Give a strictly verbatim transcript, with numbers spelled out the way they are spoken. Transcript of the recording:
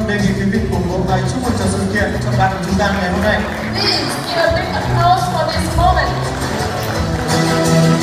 đề nghị quý vị cùng vỗ tay chúc mừng cho sự kiện cho bạn của chúng ta ngày hôm nay. Please give a big applause for this moment.